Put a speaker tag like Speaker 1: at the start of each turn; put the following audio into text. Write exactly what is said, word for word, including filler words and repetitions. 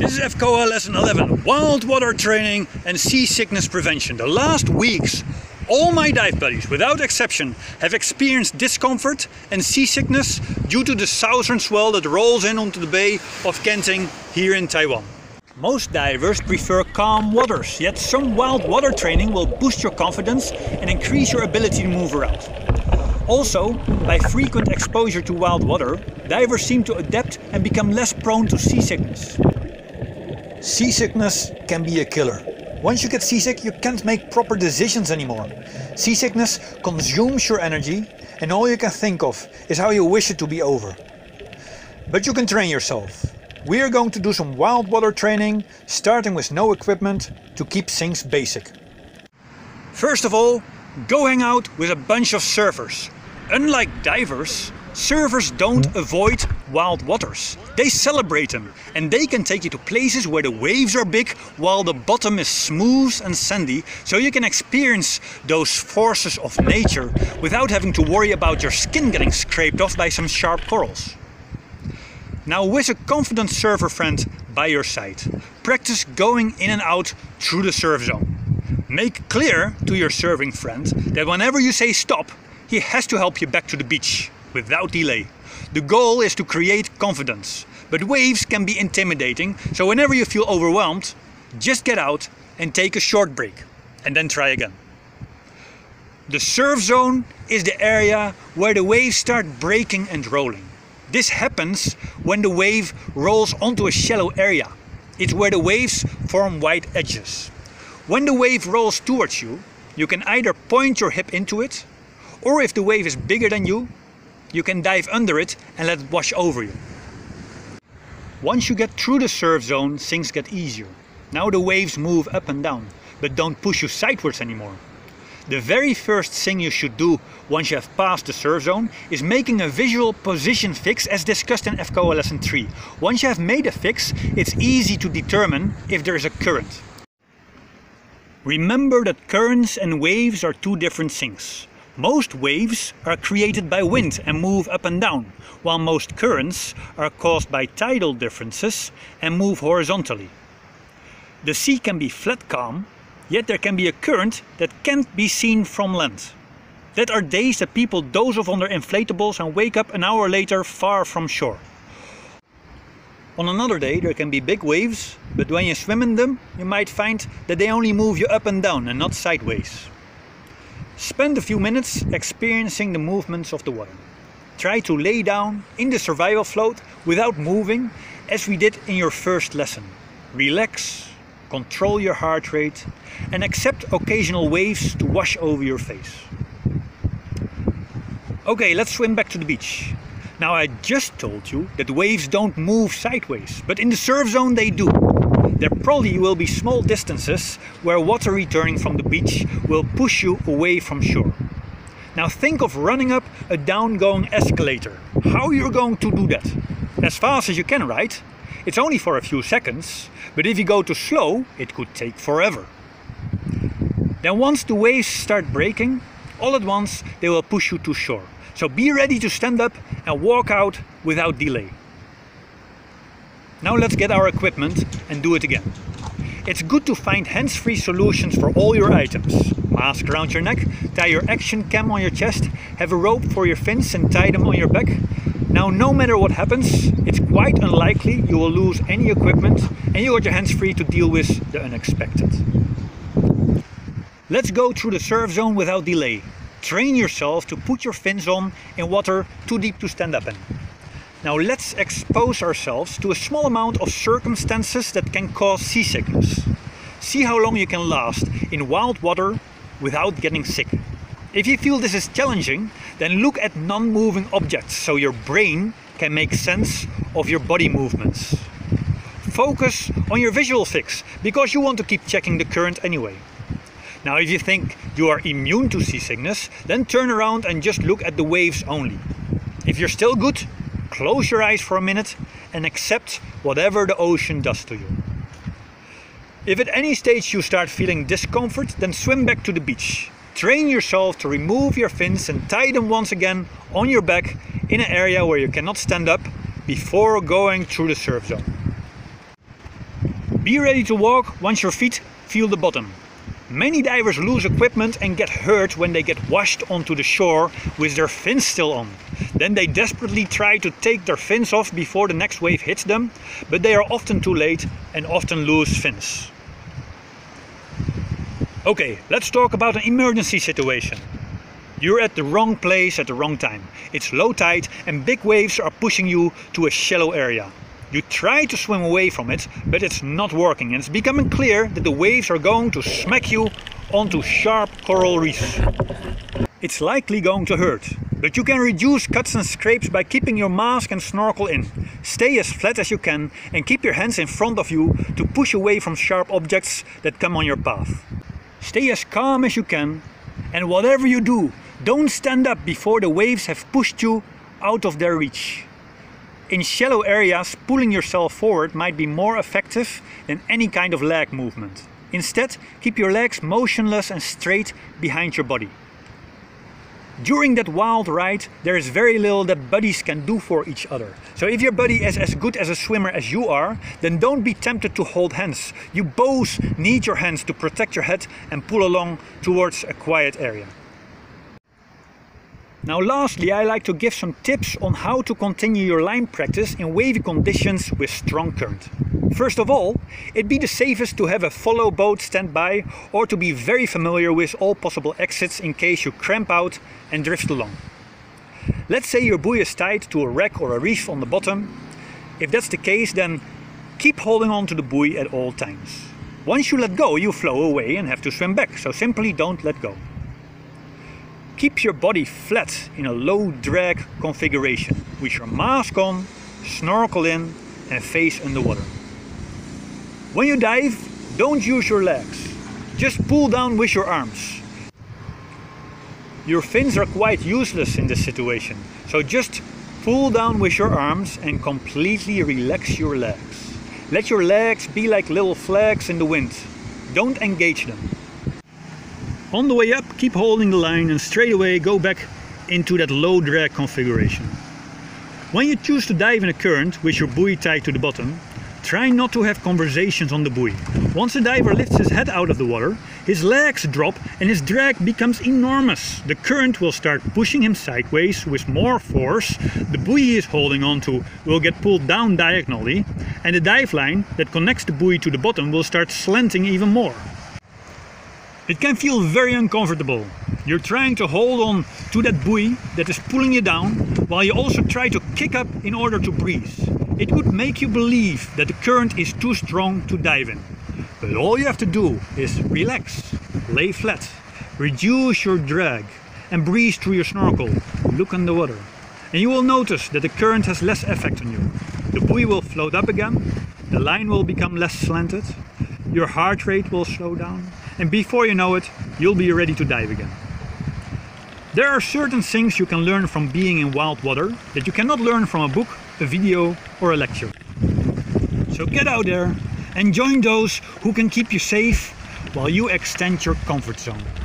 Speaker 1: This is F C O A lesson eleven, wild water training and seasickness prevention. The last weeks, all my dive buddies, without exception, have experienced discomfort and seasickness due to the southern swell that rolls in onto the Bay of Genting here in Taiwan. Most divers prefer calm waters, yet some wild water training will boost your confidence and increase your ability to move around. Also, by frequent exposure to wild water, divers seem to adapt and become less prone to seasickness. Seasickness can be a killer. Once you get seasick, you can't make proper decisions anymore. Seasickness consumes your energy and all you can think of is how you wish it to be over. But you can train yourself. We are going to do some wild water training, starting with no equipment to keep things basic. First of all, go hang out with a bunch of surfers. Unlike divers, surfers don't avoid wild waters. They celebrate them, and they can take you to places where the waves are big while the bottom is smooth and sandy, so you can experience those forces of nature without having to worry about your skin getting scraped off by some sharp corals. Now, with a confident surfer friend by your side, practice going in and out through the surf zone. Make clear to your surfing friend that whenever you say stop, he has to help you back to the beach without delay. The goal is to create confidence, but waves can be intimidating, so whenever you feel overwhelmed, just get out and take a short break and then try again. The surf zone is the area where the waves start breaking and rolling. This happens when the wave rolls onto a shallow area. It's where the waves form wide edges. When the wave rolls towards you, you can either point your hip into it, or if the wave is bigger than you, you can dive under it and let it wash over you. Once you get through the surf zone, things get easier. Now the waves move up and down, but don't push you sideways anymore. The very first thing you should do once you have passed the surf zone is making a visual position fix as discussed in F C O A lesson three. Once you have made a fix, it's easy to determine if there is a current. Remember that currents and waves are two different things. Most waves are created by wind and move up and down, while most currents are caused by tidal differences and move horizontally. The sea can be flat calm, yet there can be a current that can't be seen from land. That are days that people doze off on their inflatables and wake up an hour later far from shore. On another day there can be big waves, but when you swim in them, you might find that they only move you up and down and not sideways. Spend a few minutes experiencing the movements of the water. Try to lay down in the survival float without moving, as we did in your first lesson. Relax, control your heart rate, and accept occasional waves to wash over your face. Okay, let's swim back to the beach. Now, I just told you that waves don't move sideways, but in the surf zone they do. There probably will be small distances where water returning from the beach will push you away from shore. Now think of running up a down-going escalator. How you're going to do that? As fast as you can, right? It's only for a few seconds, but if you go too slow, it could take forever. Then once the waves start breaking, all at once they will push you to shore. So be ready to stand up and walk out without delay. Now let's get our equipment and do it again. It's good to find hands-free solutions for all your items. Mask around your neck, tie your action cam on your chest, have a rope for your fins and tie them on your back. Now no matter what happens, it's quite unlikely you will lose any equipment and you got your hands free to deal with the unexpected. Let's go through the surf zone without delay. Train yourself to put your fins on in water too deep to stand up in. Now let's expose ourselves to a small amount of circumstances that can cause seasickness. See how long you can last in wild water without getting sick. If you feel this is challenging, then look at non-moving objects so your brain can make sense of your body movements. Focus on your visual fix, because you want to keep checking the current anyway. Now if you think you are immune to seasickness, then turn around and just look at the waves only. If you're still good, close your eyes for a minute and accept whatever the ocean does to you. If at any stage you start feeling discomfort, then swim back to the beach. Train yourself to remove your fins and tie them once again on your back in an area where you cannot stand up before going through the surf zone. Be ready to walk once your feet feel the bottom. Many divers lose equipment and get hurt when they get washed onto the shore with their fins still on. Then they desperately try to take their fins off before the next wave hits them, but they are often too late and often lose fins. Okay, let's talk about an emergency situation. You're at the wrong place at the wrong time. It's low tide and big waves are pushing you to a shallow area. You try to swim away from it, but it's not working and it's becoming clear that the waves are going to smack you onto sharp coral reefs. It's likely going to hurt, but you can reduce cuts and scrapes by keeping your mask and snorkel in. Stay as flat as you can and keep your hands in front of you to push away from sharp objects that come on your path. Stay as calm as you can, and whatever you do, don't stand up before the waves have pushed you out of their reach. In shallow areas, pulling yourself forward might be more effective than any kind of leg movement. Instead, keep your legs motionless and straight behind your body. During that wild ride, there is very little that buddies can do for each other. So if your buddy is as good as a swimmer as you are, then don't be tempted to hold hands. You both need your hands to protect your head and pull along towards a quiet area. Now lastly, I like to give some tips on how to continue your line practice in wavy conditions with strong current. First of all, it'd be the safest to have a follow boat standby or to be very familiar with all possible exits in case you cramp out and drift along. Let's say your buoy is tied to a wreck or a reef on the bottom. If that's the case, then keep holding on to the buoy at all times. Once you let go, you flow away and have to swim back, so simply don't let go. Keep your body flat in a low drag configuration with your mask on, snorkel in and face underwater. When you dive, don't use your legs, just pull down with your arms. Your fins are quite useless in this situation, so just pull down with your arms and completely relax your legs. Let your legs be like little flags in the wind, don't engage them. On the way up, keep holding the line and straight away go back into that low drag configuration. When you choose to dive in a current with your buoy tied to the bottom, try not to have conversations on the buoy. Once the diver lifts his head out of the water, his legs drop and his drag becomes enormous. The current will start pushing him sideways with more force. The buoy he is holding onto will get pulled down diagonally, and the dive line that connects the buoy to the bottom will start slanting even more. It can feel very uncomfortable. You're trying to hold on to that buoy that is pulling you down, while you also try to kick up in order to breathe. It could make you believe that the current is too strong to dive in. But all you have to do is relax, lay flat, reduce your drag and breathe through your snorkel. Look underwater. And you will notice that the current has less effect on you. The buoy will float up again, the line will become less slanted, your heart rate will slow down, and before you know it, you'll be ready to dive again. There are certain things you can learn from being in wild water that you cannot learn from a book, a video or a lecture. So get out there and join those who can keep you safe while you extend your comfort zone.